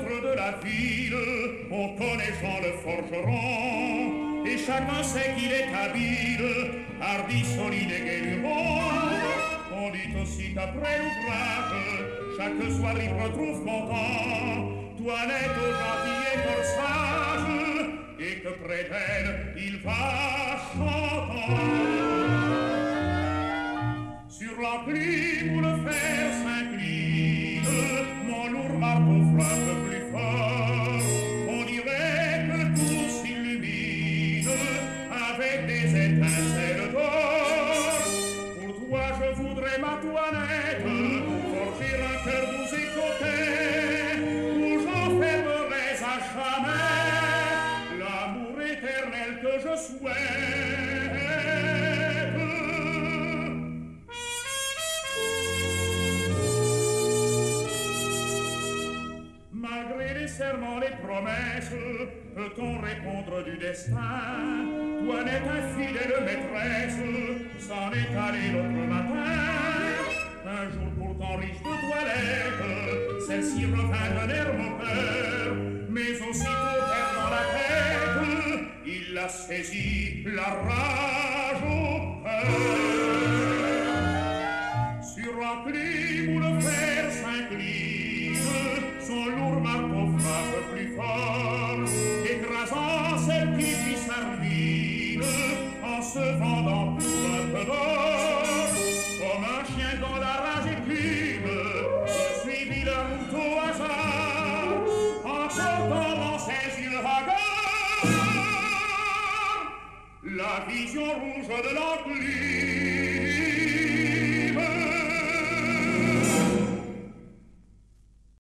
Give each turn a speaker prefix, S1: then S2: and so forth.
S1: autres de la ville, on connaît Jean le forgeron, et chacun sait qu'il est habile, hardi, solide et guérillon. On dit aussi qu'après l'ouvrage, chaque soir il retrouve content, toilette au gentil et fort sage, et que près d'elle il va chantant. Sur l'enclume où le fer s'incline, mon lourd marteau frappe plus fort. On dirait que tout s'illumine avec des étincelles d'or. Pour toi je voudrais ma toilette, forger un cœur doux et coquet, où j'enfermerais à jamais l'amour éternel que je souhaite. Malgré les serments, les promesses, peut-on répondre du destin? Toinette, infidèle maîtresse, s'en est allée l'autre matin. Un jour pourtant riche de toilette, celle-ci revint d'un air moqueur, mais aussitôt perdant la tête, il la saisit, la rage au cœur. Sur l'enclume où le fer s'incline, son lourd marteau frappe plus fort, écrasant celle qui fit sa ruine, en se vendant pour un peu d'or. Comme un chien dans la rage écume, il suivit la route au hasard, en sautant dans ses yeux hagards la vision rouge de l'enclume.